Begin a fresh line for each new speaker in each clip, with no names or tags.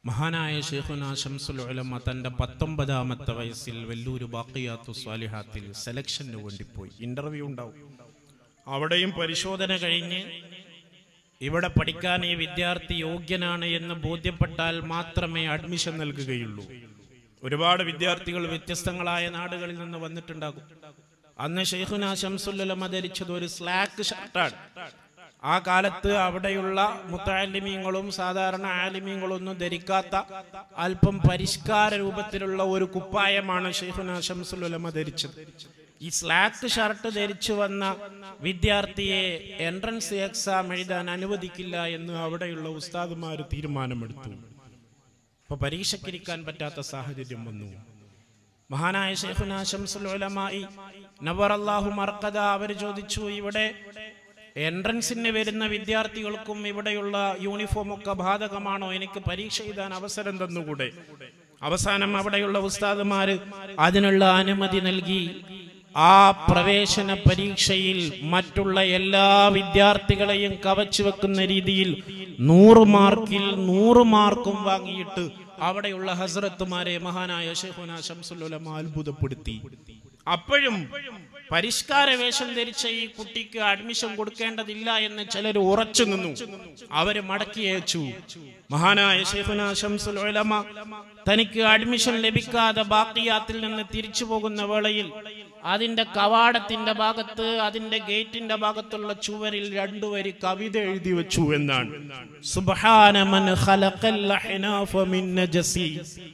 മഹാനായ ശൈഖുനാ ശംസുൽ ഉലമ തൻ്റെ 19ാമത്തെ വയസ്സിൽ വെല്ലൂര് ബാഖിയാത്തുസ് സ്വാലിഹാത്തിൽ സെലക്ഷന് വേണ്ടി പോയി. ഇന്റർവ്യൂ ഉണ്ടാവും. അവിടെയും പരിശോധന കഴിഞ്ഞ് ഇവിടെ പഠിക്കാൻ ഈ വിദ്യാർത്ഥി യോഗ്യനാണ് എന്ന് ബോധ്യപ്പെട്ടാൽ മാത്രമേ അഡ്മിഷൻ നൽകുകയുള്ളൂ. ഒരുപാട് വിദ്യാർത്ഥികൾ വ്യത്യസ്തങ്ങളായ നാടുകളിൽ നിന്ന് വന്നിട്ടുണ്ടാകും. അന്ന് ശൈഖുനാ ശംസുൽ ഉലമ ധരിച്ചത് ഒരു സ്ലാക്ക് ഷർട്ടാണ്. ആ കാലത്ത് അവിടെയുള്ള മുത്തഅല്ലിമീങ്ങളും സാധാരണ ആലിമീങ്ങളൊന്നും ധരിക്കാത്ത അല്പം പരിഷ്കാര രൂപത്തിലുള്ള ഒരു കുപ്പായമാണ് ശൈഖുനാ ശംസുൽ ഉലമ ധരിച്ചത്. ഈ സ്ലാക്ക് ഷർട്ട് ധരിച്ചു വന്ന വിദ്യാർത്ഥിയെ എൻട്രൻസ് എക്സാം എഴുതാൻ അനുവദിക്കില്ല എന്ന് അവിടെയുള്ള ഉസ്താദുമാർ തീരുമാനമെടുത്തു. അപ്പൊ പരീക്ഷയ്ക്കിരിക്കാൻ പറ്റാത്ത സാഹചര്യം വന്നു. മഹാനായ ശൈഖുനാ ശംസുൽ ഉലമായി നവറല്ലാഹു മർഖദ അവർ ചോദിച്ചു, ഇവിടെ എൻട്രൻസിന് വരുന്ന വിദ്യാർത്ഥികൾക്കും ഇവിടെയുള്ള യൂണിഫോം ഒക്കെ ബാധകമാണോ? എനിക്ക് പരീക്ഷ എഴുതാൻ അവസരം തന്നുകൂടെ? അവസാനം അവിടെയുള്ള ഉസ്താദുമാര് അതിനുള്ള അനുമതി നൽകി. ആ പ്രവേശന പരീക്ഷയിൽ മറ്റുള്ള എല്ലാ വിദ്യാർത്ഥികളെയും കവച്ചു വെക്കുന്ന രീതിയിൽ 100 മാർക്കിൽ 100 മാർക്കും വാങ്ങിയിട്ട് അവിടെയുള്ള ഹസ്രത്തുമാരെ മഹാനായ ശൈഖുനാ ശംസുൽ ഉലമ അത്ഭുതപ്പെടുത്തി. അപ്പോഴും പരിഷ്കാര വേഷം ധരിച്ച ഈ കുട്ടിക്ക് അഡ്മിഷൻ കൊടുക്കേണ്ടതില്ല എന്ന് ചിലർ ഉറച്ചു നിന്നു. അവര് മടക്കി അയച്ചു. മഹാനായ ശൈഖുനാ ശംസുൽ ഉലമ തനിക്ക് അഡ്മിഷൻ ലഭിക്കാതെ ബാഖിയാത്തിൽ നിന്ന് തിരിച്ചു പോകുന്ന വേളയിൽ അതിന്റെ കവാടത്തിന്റെ ഭാഗത്ത്, അതിന്റെ ഗേറ്റിന്റെ ഭാഗത്തുള്ള ചുവരിൽ 2 വരി കവിത എഴുതി വെച്ചു എന്നാണ്. സുബ്ഹാന മൻ ഖലഖൽ അഹ്നാഫ മിൻ നജസി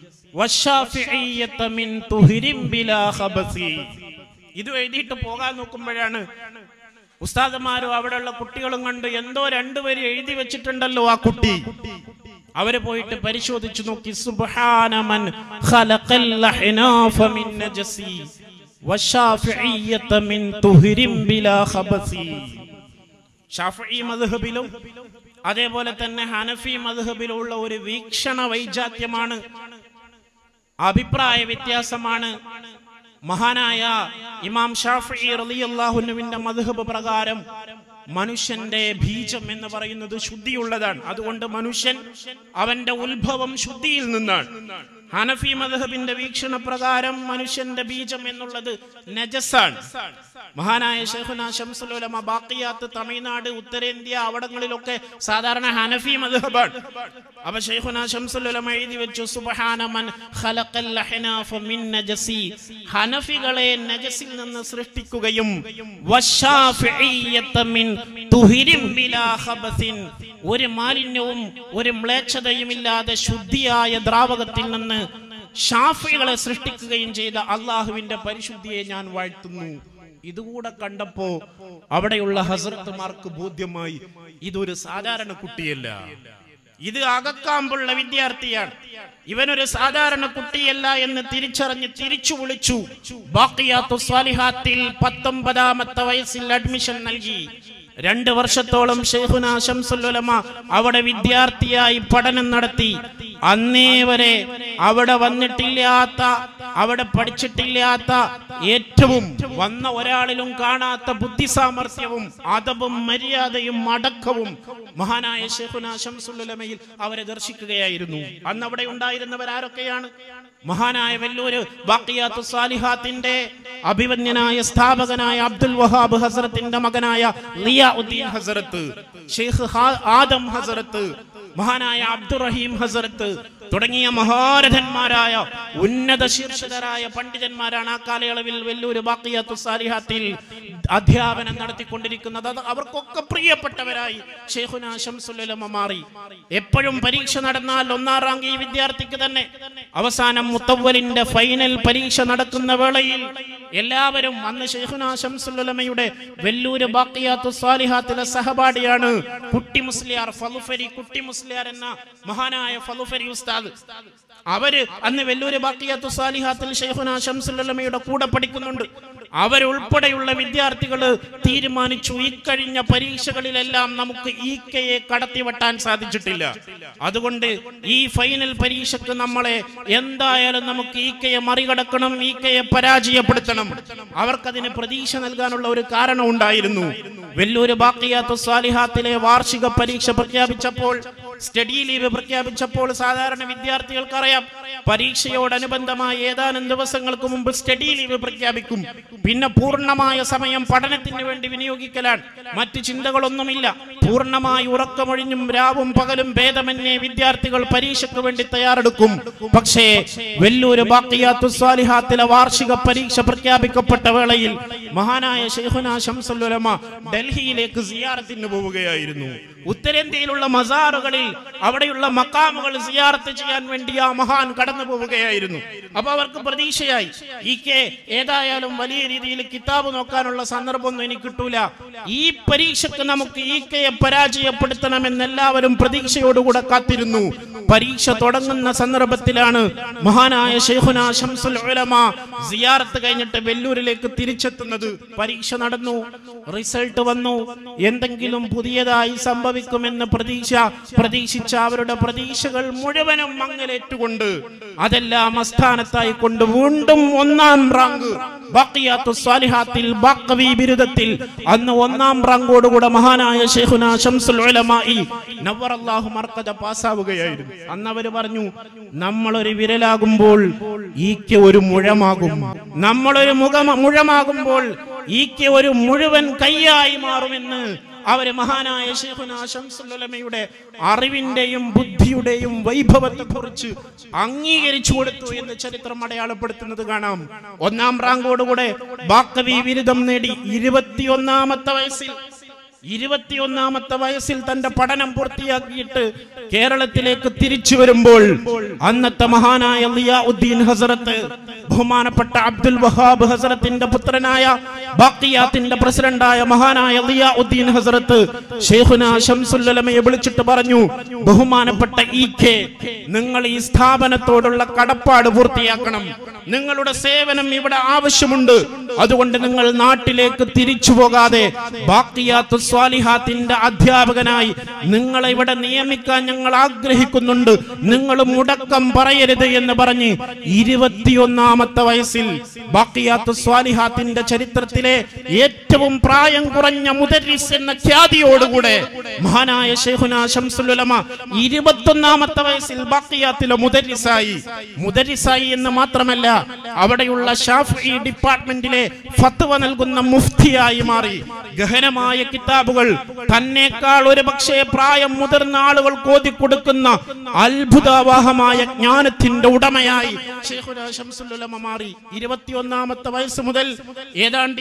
വശാഫിഇയ്യത മിൻ തുഹ്രിൻ ബിലാ ഖബസി. ഇത് എഴുതിയിട്ട് പോകാൻ നോക്കുമ്പോഴാണ് ഉസ്താദന്മാരും അവിടെയുള്ള കുട്ടികളും കണ്ട് എന്തോ 2 വരി എഴുതി വെച്ചിട്ടുണ്ടല്ലോ ആ കുട്ടി. അവര് പോയിട്ട് പരിശോധിച്ചു നോക്കി. സുബ്ഹാന മൻ ഖലഖൽ അഹ്നാഫ മിൻ നജസി വശാഫിഇയ്യത മിൻ തുഹ്രിൻ ബിലാ ഖബസി. ശാഫിഈ മദ്ഹബിലും അതേപോലെ തന്നെ ഹനഫി മദ്ഹബിലുള്ള ഒരു വീക്ഷണ വൈജാത്യമാണ്, അഭിപ്രായ വ്യത്യാസമാണ്. മഹാനായ ഇമാം ഷാഫിഈ റളിയല്ലാഹു അൻഹുവിന്റെ മദ്ഹബ് പ്രകാരം മനുഷ്യന്റെ ബീജം എന്ന് പറയുന്നത് ശുദ്ധിയുള്ളതാണ്. അതുകൊണ്ട് മനുഷ്യൻ അവന്റെ ഉത്ഭവം ശുദ്ധിയിൽ നിന്നാണ്. ഹനഫി മദ്ഹബിന്റെ വീക്ഷണ പ്രകാരം മനുഷ്യന്റെ ബീജം എന്നുള്ളത് നജസാണ്. മഹാനായ ശൈഖുനാ ശംസുൽ ഉലമ ബാഖിയാത്ത്, തമിഴ്നാട്, ഉത്തരേന്ത്യ അവിടങ്ങളിലൊക്കെ സാധാരണ ഹനഫി മദ്ഹബാണ്. അപ്പൊ ശൈഖുനാ ശംസുൽ ഉലമ എഴുതി വെച്ചു, സുബ്ഹാന മൻ ഖലഖൽ അഹ്നാഫ മിൻ നജസി, ഹനഫികളെ നജസിൽ നിന്ന് സൃഷ്ടിക്കുകയും വശാഫിഇയ്യത മിൻ തുഹ്രിൻ ബിലാ ഖബസിൻ, ഒരു മാലിന്യവും ഒരു മ്ലേച്ഛതയും ഇല്ലാതെ ശുദ്ധിയായ ദ്രാവകത്തിൽ നിന്ന് ഷാഫികളെ സൃഷ്ടിക്കുകയും ചെയ്ത അള്ളാഹുവിന്റെ പരിശുദ്ധിയെ ഞാൻ വാഴ്ത്തുന്നു. ഇതുകൂടെ കണ്ടപ്പോ അവിടെയുള്ള ഹസ്രത്തുമാർക്ക് ബോധ്യമായി, ഇതൊരു സാധാരണ കുട്ടിയല്ല, ഇത് അകക്കാമ്പുള്ള വിദ്യാർത്ഥിയാണ്, ഇവനൊരു സാധാരണ കുട്ടിയല്ല എന്ന് തിരിച്ചറിഞ്ഞ് തിരിച്ചു വിളിച്ചു. ബാഖിയാത്തുസ് സ്വാലിഹാത്തിൽ 19ാമത്തെ വയസ്സിൽ അഡ്മിഷൻ നൽകി. 2 വർഷത്തോളം ശൈഖുനാ ശംസുൽ ഉലമ അവിടെ വിദ്യാർത്ഥിയായി പഠനം നടത്തി. അന്നേ വരെ അവിടെ വന്നിട്ടില്ലാത്ത, അവിടെ പഠിച്ചിട്ടില്ലാത്ത, ഏറ്റവും വന്ന ഒരാളിലും കാണാത്ത ബുദ്ധിസാമർഥ്യവും അദബും മര്യാദയും അടക്കവും മഹാനായ ശൈഖുനാ ശംസുൽ ഉലമയിൽ അവരെ ദർശിക്കുകയായിരുന്നു. അന്ന് അവിടെ ഉണ്ടായിരുന്നവരാരൊക്കെയാണ്? മഹാനായ വെല്ലൂര് ബാഖിയാത്തുസ് സ്വാലിഹാത്തിന്റെ അഭിവന്യനായ സ്ഥാപകനായ അബ്ദുൽ വഹാബ് ഹസ്രത്തിന്റെ മകനായ ലിയാഉദ്ദീൻ ഹസ്രത്ത്, ഷെയ്ഖ് ആദം ഹസ്രത്ത്, മഹാനായ അബ്ദുറഹീം ഹസ്രത്ത് തുടങ്ങിയ മഹാരഥന്മാരായ ഉന്നത ശീർഷകരായ പണ്ഡിതന്മാരാണ് ആ കാലയളവിൽ വെല്ലൂര് ബാഖിയാത്തുസ് സ്വാലിഹാത്തിൽ അധ്യാപനം നടത്തിക്കൊണ്ടിരിക്കുന്നത്. അവർക്കൊക്കെ പ്രിയപ്പെട്ടവരായി ശൈഖുനാ ശംസുൽ ഉലമ മാറി. എപ്പോഴും പരീക്ഷ നടന്നാൽ 1ാം റാങ്ക് ഈ വിദ്യാർത്ഥിക്ക് തന്നെ. അവസാനം മുത്തവ്വലിന്റെ ഫൈനൽ പരീക്ഷ നടക്കുന്ന വേളയിൽ എല്ലാവരും, അന്ന് ശൈഖുനാ ശംസുൽ ഉലമയുടെ വെല്ലൂര് ബാഖിയാത്തുസ് സ്വാലിഹാത്തിലെ സഹപാഠിയാണ് കുട്ടി മുസ്ലിയാർ, ഫളുഫരി കുട്ടി മുസ്ലിയാർ എന്ന മഹാനായ ഫളുഫരി ഉസ്താദ്. അവര് അന്ന് വെല്ലൂര് ബാഖിയാത്തുസ് സ്വാലിഹാത്തിൽ ശൈഖുനാ ശംസുൽ ഉലമയുടെ കൂടെ പഠിക്കുന്നുണ്ട്. അവരുൾപ്പെടെയുള്ള വിദ്യാർത്ഥികൾ തീരുമാനിച്ചു, ഇക്കഴിഞ്ഞ പരീക്ഷകളിലെല്ലാം നമുക്ക് ഈക്കയെ കടത്തിവെട്ടാൻ സാധിച്ചിട്ടില്ല, അതുകൊണ്ട് ഈ ഫൈനൽ പരീക്ഷയ്ക്ക് നമ്മളെ എന്തായാലും നമുക്ക് ഈക്കയെ മറികടക്കണം, ഈക്കയെ പരാജയപ്പെടുത്തണം. അവർക്കതിന് പ്രതീക്ഷ നൽകാനുള്ള ഒരു കാരണം ഉണ്ടായിരുന്നു. വെല്ലൂര് ബാഖിയാത്തുസ് സ്വാലിഹാത്തിലെ വാർഷിക പരീക്ഷ പ്രഖ്യാപിച്ചപ്പോൾ സ്റ്റഡി ലീവ് പ്രഖ്യാപിച്ചപ്പോൾ സാധാരണ വിദ്യാർത്ഥികൾക്കറിയാം പരീക്ഷയോടനുബന്ധമായ ഏതാനും ദിവസങ്ങൾക്ക് മുമ്പ് സ്റ്റഡി ലീവ് പ്രഖ്യാപിക്കും. പിന്നെ പൂർണ്ണമായ സമയം പഠനത്തിന് വേണ്ടി വിനിയോഗിക്കലാണ്. മറ്റ് ചിന്തകളൊന്നുമില്ല. പൂർണ്ണമായി ഉറക്കമൊഴിഞ്ഞും രാവും പകലും ഭേദമന്യേ വിദ്യാർത്ഥികൾ പരീക്ഷയ്ക്ക് വേണ്ടി തയ്യാറെടുക്കും. പക്ഷേ വെല്ലൂര് ബാഖിയാത്തുസ് സ്വാലിഹാത്തിലെ വാർഷിക പരീക്ഷ പ്രഖ്യാപിക്കപ്പെട്ട വേളയിൽ മഹാനായ ശൈഖുനാ ശംസുൽ ഉലമ ഡൽഹിയിലേക്ക് സിയാറത്തിന് പോവുകയായിരുന്നു. ഉത്തരേന്ത്യയിലുള്ള മസാറുകളിൽ അവിടെയുള്ള മക്കാമുകൾ സിയാറത്ത് ചെയ്യാൻ വേണ്ടി ആ മഹാൻ കടന്നു പോവുകയായിരുന്നു. അപ്പൊ അവർക്ക് പ്രതീക്ഷയായി, ഏതായാലും വലിയ രീതിയിൽ കിതാബ് നോക്കാനുള്ള സന്ദർഭമൊന്നും എനിക്ക് കിട്ടൂല, ഈ പരീക്ഷയ്ക്ക് നമുക്ക് ഈക്കയെ പരാജയപ്പെടുത്തണമെന്ന് എല്ലാവരും പ്രതീക്ഷയോടുകൂടെ കാത്തിരുന്നു. പരീക്ഷ തുടങ്ങുന്ന സന്ദർഭത്തിലാണ് മഹാനായ ശൈഖുനാ ശംസുൽ ഉലമ സിയാറത്ത് കഴിഞ്ഞിട്ട് വെല്ലൂരിലേക്ക് തിരിച്ചെത്തുന്നത്. പരീക്ഷ നടന്നു, റിസൾട്ട് വന്നു. എന്തെങ്കിലും പുതിയതായി സംഭവിക്കുമെന്ന് പ്രതീക്ഷിച്ച അവരുടെ പ്രതീക്ഷകൾ മുഴുവനും മങ്ങലേറ്റുകൊണ്ട് അതെല്ലാം അസ്ഥാനത്തായി കൊണ്ട് വീണ്ടും 1-ാം റാങ്ക് ബാഖിയാത്തുസ് സ്വാലിഹാത്തിൽ ബാഖവി ബിരുദത്തിൽ അന്ന് 1-ാം റാങ്കോടുകൂടെ മഹാനായ ശൈഖുനാ ശംസുൽ ഉലമാഇ നവ്വറല്ലാഹു മർഖദ പാസ്സാവുകയായിരുന്നു. അന്ന് അവർ പറഞ്ഞു, നമ്മളൊരു വിരലാകുമ്പോൾ ഈക്ക് ഒരു മുഴമാകും, നമ്മളൊരു മുഴമാകുമ്പോൾ ഈക്ക് ഒരു മുഴുവൻ കൈയായി മാറുമെന്ന് അവര് മഹാനായ ശൈഖുനാ ശംസുൽ ഉലമയുടെ അറിവിന്റെയും ബുദ്ധിയുടെയും വൈഭവത്തെ കുറിച്ച് അംഗീകരിച്ചു കൊടുത്തു എന്ന് ചരിത്രം അടയാളപ്പെടുത്തുന്നത് കാണാം. 1-ാം റാങ്കോടുകൂടെ ബാഖവി ബിരുദം നേടി 21-ാമത്തെ വയസ്സിൽ തന്റെ പഠനം പൂർത്തിയാക്കിയിട്ട് കേരളത്തിലേക്ക് തിരിച്ചു വരുമ്പോൾ അന്നത്തെ മഹാനായ ളിയാഉദ്ദീൻ ഹസ്രത്ത്, ബഹുമാനപ്പെട്ട അബ്ദുൽ വഹാബ് ഹസ്രത്തിന്റെ പുത്രനായ ബാഖിയാത്തിന്റെ പ്രസിഡന്റായ മഹാനായ ളിയാഉദ്ദീൻ ഹസ്രത്ത് ശൈഖുനാ ശംസുൽ ഉലമയെ വിളിച്ചിട്ട് പറഞ്ഞു, ബഹുമാനപ്പെട്ട ഈക്കെ, നിങ്ങൾ ഈ സ്ഥാപനത്തോടുള്ള കടപ്പാട് പൂർത്തിയാക്കണം. നിങ്ങളുടെ സേവനം ഇവിടെ ആവശ്യമുണ്ട്. അതുകൊണ്ട് നിങ്ങൾ നാട്ടിലേക്ക് തിരിച്ചു പോകാതെ ബാഖിയാത്തുസ് സ്വാലിഹാത്തിന്റെ അധ്യാപകനായി നിങ്ങളെ ഇവിടെ നിയമിക്കാൻ ഞങ്ങൾ ആഗ്രഹിക്കുന്നുണ്ട്. നിങ്ങൾ മുടക്കം പറയരുത് എന്ന് പറഞ്ഞ് 21-ാമത്തെ വയസ്സിൽ ബാഖിയാത്തുസ് സ്വാലിഹാത്തിന്റെ ചരിത്രത്തിലെ ഏറ്റവും പ്രായം കുറഞ്ഞ മുദരിസ് എന്ന ഖ്യാതിയോടുകൂടെ മഹാനായ ശൈഖുനാ ശംസുൽ ഉലമ 21-ാമത്തെ വയസ്സിൽ ബാഖിയാത്തിലെ മുദരിസായി എന്ന് മാത്രമല്ല, അവിടെയുള്ള ഷാഫിഈ ഡിപ്പാർട്ട്മെന്റിലെ ഫത്വ നൽകുന്ന മുഫ്തിയായി മാറി. ഗഹനമായ കിതാബുകൾ തന്നേക്കാൾ ഒരു പക്ഷേ പ്രായം മുതിർന്ന ആളുകൾ കോതിക്കൊടുക്കുന്ന അത്ഭുതവാഹമായ ജ്ഞാനത്തിന്റെ ഉടമയായി ശൈഖുനാ ശംസുൽ ഉലമ മാറി. 21-ാമത്തെ വയസ്സ് മുതൽ ഏതാണ്ട്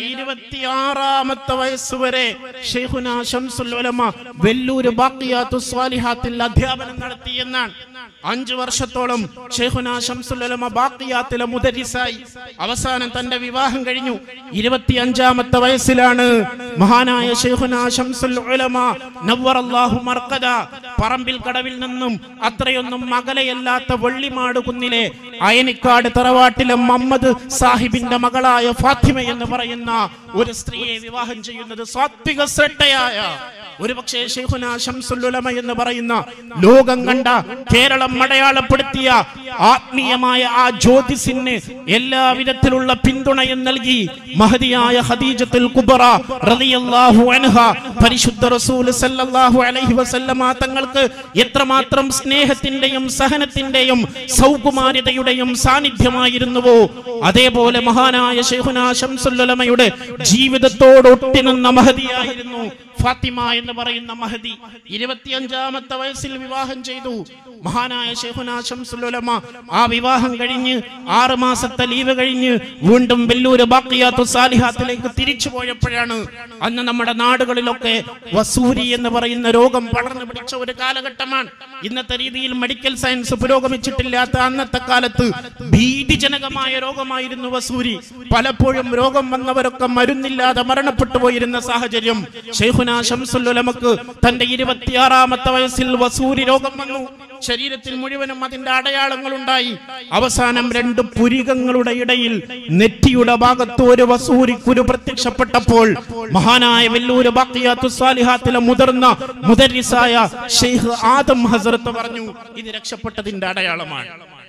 26-ാമത്തെ വയസ്സ് വരെ ശൈഖുനാ ശംസുൽ ഉലമ വെല്ലൂര് ബാഖിയാത്തുസ് സ്വാലിഹാത്തിൽ അധ്യാപനം നടത്തി എന്നാണ്. 5 വർഷത്തോളം ശൈഖുനാ ശംസുൽ ഉലമ ബാഖിയാത്തിലെ മുദരിസായി. അവസാനം തന്റെ വിവാഹം കഴിഞ്ഞു. 25-ാമത്തെ വയസ്സിലാണ് മഹാനായ ശൈഖുനാ ശംസുൽ ഉലമ നവ്വറല്ലാഹു മർഖദ പറമ്പിൽ കടവിൽ നിന്നും അത്രയൊന്നും അകലെയല്ലാത്ത വെള്ളിമാട് കുന്നിലെ അയനിക്കാട് തറവാട്ടിലെ മുഹമ്മദ് സാഹിബിന്റെ മകളായ ഫാത്തിമ എന്ന് പറയുന്ന ഒരു സ്ത്രീയെ വിവാഹം ചെയ്യുന്നത്. സാത്വിക ശ്രേഷ്ഠയായ ഒരു പക്ഷേ ശൈഖുനാ ശംസുൽ ഉലമ എന്ന് പറയുന്ന ലോകം കണ്ട, കേരളം അടയാളപ്പെടുത്തിയ ആത്മീയമായ ആ ജ്യോതിസിന് എല്ലാ വിധത്തിലുള്ള പിന്തുണയും നൽകി മഹദിയായ ഖദീജത്തുൽ കുബ്ര റളിയല്ലാഹു അൻഹ പരിശുദ്ധ റസൂൽ സല്ലല്ലാഹു അലൈഹി വസല്ലമ തങ്ങൾക്ക് എത്രമാത്രം സ്നേഹത്തിന്റെയും സഹനത്തിന്റെയും സൗകുമാര്യതയുടെയും സാന്നിധ്യമായിരുന്നുവോ അതേപോലെ മഹാനായ ശൈഖുനാ ശംസുൽ ഉലമയുടെ ജീവിതത്തോടൊട്ടി നിന്ന മഹദിയായിരുന്നു ഫാത്തിമ എന്ന് പറയുന്ന മഹദി. 25-ാമത്തെ വയസ്സിൽ വിവാഹം ചെയ്തു മഹാനായ ശൈഖുനാ ശംസുൽ ഉലമ. ആ വിവാഹം കഴിഞ്ഞ് 6 മാസത്തെ ലീവ് കഴിഞ്ഞ് വീണ്ടും വെല്ലൂര് ബാഖിയാത്തുസ് സ്വാലിഹാത്തിലേക്ക് തിരിച്ചു പോയപ്പോഴാണ് അന്ന് നമ്മുടെ നാടുകളിലൊക്കെ വസൂരി എന്ന് പറയുന്ന രോഗം പടർന്നു പിടിച്ച ഒരു കാലഘട്ടമാണ്. ഇന്നത്തെ രീതിയിൽ മെഡിക്കൽ സയൻസ് പുരോഗമിച്ചിട്ടില്ലാത്ത അന്നത്തെ കാലത്ത് ഭീതിജനകമായ രോഗമായിരുന്നു വസൂരി. പലപ്പോഴും രോഗം വന്നവരൊക്കെ മരുന്നില്ലാതെ മരണപ്പെട്ടു പോയിരുന്ന സാഹചര്യം. ശൈഖുനാ ശംസുൽ ഉലമക്ക് തന്റെ 26-ാമത്തെ വയസ്സിൽ വസൂരി രോഗം വന്നു. ശരീരത്തിൽ മുഴുവനും അതിന്റെ അടയാളങ്ങൾ ഉണ്ടായി. അവസാനം 2 പുരികങ്ങളുടെ ഇടയിൽ നെറ്റിയുടെ ഭാഗത്ത് ഒരു വസൂരി കുരു പ്രത്യക്ഷപ്പെട്ടപ്പോൾ മഹാനായ വെല്ലൂര് ബാഖിയാത്തുസ് സ്വാലിഹാത്തിലെ മുതിർന്ന മുദരിസായ ശൈഖ് ആദം ഹസ്രത്ത് പറഞ്ഞു, ഇത് രക്ഷപ്പെട്ടതിന്റെ അടയാളമാണ്.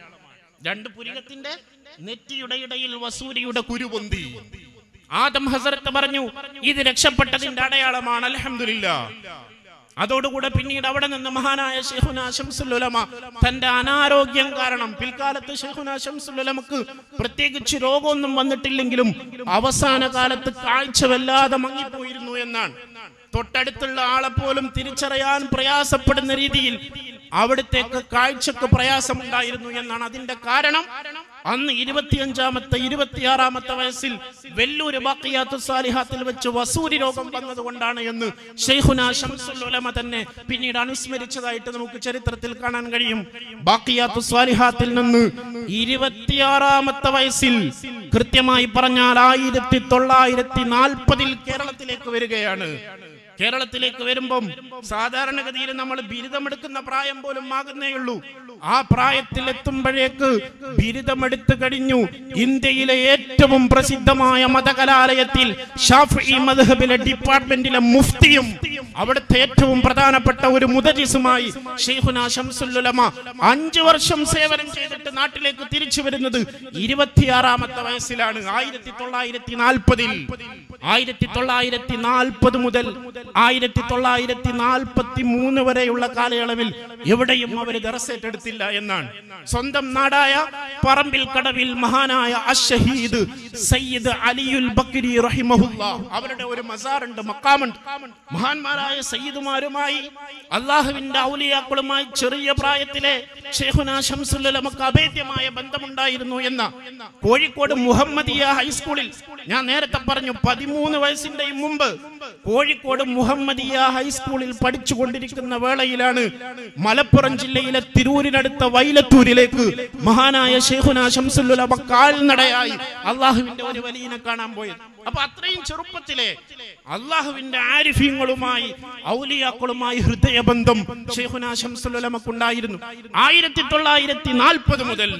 2 പുരികത്തിന്റെ നെറ്റിയുടെ ഇടയിൽ വസൂരിയുടെ കുരു പൊന്തി. ആദം ഹസ്രത്ത് പറഞ്ഞു, ഇത് രക്ഷപ്പെട്ടതിന്റെ അടയാളമാണ്. അൽഹംദുലില്ലാഹ്. അതോടുകൂടെ പിന്നീട് അവിടെ നിന്ന് മഹാനായ ശൈഖുനാ ശംസുൽ ഉലമ തന്റെ അനാരോഗ്യം കാരണം, പിൽക്കാലത്ത് ശൈഖുനാ ശംസുൽ ഉലമക്ക് പ്രത്യേകിച്ച് രോഗമൊന്നും വന്നിട്ടില്ലെങ്കിലും അവസാന കാലത്ത് കാഴ്ച വല്ലാതെ മങ്ങിപ്പോയിരുന്നു എന്നാണ്. തൊട്ടടുത്തുള്ള ആളെപ്പോലും തിരിച്ചറിയാൻ പ്രയാസപ്പെടുന്ന രീതിയിൽ അവിടത്തേക്ക് കാഴ്ചക്ക് പ്രയാസമുണ്ടായിരുന്നു എന്നാണ്. അതിന്റെ കാരണം അന്ന് 25-ാമത്തെ 26-ാമത്തെ വയസ്സിൽ വെല്ലൂർ ബാഖിയാത്തുസ് സാലിഹാത്തിൽ വെച്ച് വസൂരി രോഗം വന്നതുകൊണ്ടാണ് എന്ന് ശൈഖുനാ ശംസുൽ ഉലമ തന്നെ പിന്നീട് അനുസ്മരിച്ചതായിട്ട് നമുക്ക് ചരിത്രത്തിൽ കാണാൻ കഴിയും. ബാഖിയാത്തുസ് സാലിഹാത്തിൽ നിന്ന് 26-ാമത്തെ വയസ്സിൽ, കൃത്യമായി പറഞ്ഞാൽ 1940-ൽ കേരളത്തിലേക്ക് വരികയാണ്. കേരളത്തിലേക്ക് വരുമ്പം സാധാരണഗതിയിൽ നമ്മൾ ബിരുദമെടുക്കുന്ന പ്രായം പോലും ആകുന്നേയുള്ളൂ. ആ പ്രായത്തിൽ എത്തുമ്പോഴേക്ക് ബിരുദമെടുത്തു കഴിഞ്ഞു. ഇന്ത്യയിലെ ഏറ്റവും പ്രസിദ്ധമായ മതകലാലയത്തിൽ ഷാഫിഈ മദ്ഹബിലെ ഡിപ്പാർട്ട്മെന്റിലെ മുഫ്തിയും അവിടുത്തെ ഏറ്റവും പ്രധാനപ്പെട്ട ഒരു മുദരിസുമായി ശൈഖുനാ ശംസുൽ ഉലമ 5 വർഷം സേവനം ചെയ്തിട്ട് നാട്ടിലേക്ക് തിരിച്ചു വരുന്നത് 26-ാമത്തെ വയസ്സിലാണ്. 1940-ൽ 1940 മുതൽ 1943 വരെയുള്ള കാലയളവിൽ എവിടെയും അവർ ദർസേറ്റെടുത്തില്ല എന്നാണ്. സ്വന്തം നാടായ പറമ്പിൽ കടവിൽ മഹാനായ അശ്ശഹീദ് സയ്യിദ് അലിയുൽ ബക്രി റഹിമഹുല്ലാഹ് അവരുടെ ഒരു മസാറുണ്ട്, മഖാമുണ്ട്. മഹാന്മാരായ സയ്യിദുമാരുമായി അള്ളാഹുവിന്റെ ഔലിയാക്കളുമായി ചെറിയ പ്രായത്തിലെ ശൈഖുനാ ശംസുൽ ഉലമക്ക് അഭേദ്യമായ ബന്ധമുണ്ടായിരുന്നു എന്ന കോഴിക്കോട് മുഹമ്മദിയ ഹൈസ്കൂളിൽ, ഞാൻ നേരത്തെ പറഞ്ഞു 13 വയസ്സിന്റെയും മുമ്പ് കോഴിക്കോട് മുഹമ്മദിയ ഹൈസ്കൂളിൽ പഠിച്ചുകൊണ്ടിരിക്കുന്ന വേളയിലാണ് മലപ്പുറം ജില്ലയിലെ തിരൂരിനടുത്ത വൈലത്തൂരിലേക്ക് മഹാനായ ശൈഖുനാ ശംസുൽ ഉലമ കാൽനടയായി അള്ളാഹുവിന്റെ ഒരു വലിയനെ കാണാൻ പോയത്. അപ്പൊ അത്രയും ചെറുപ്പത്തിലെ അള്ളാഹുവിന്റെ ആരിഫീങ്ങളുമായി ഔലിയാക്കളുമായി ഹൃദയബന്ധം ശൈഖുനാ ശംസുൽ ഉലമക്കുണ്ടായിരുന്നു. 1940 മുതൽ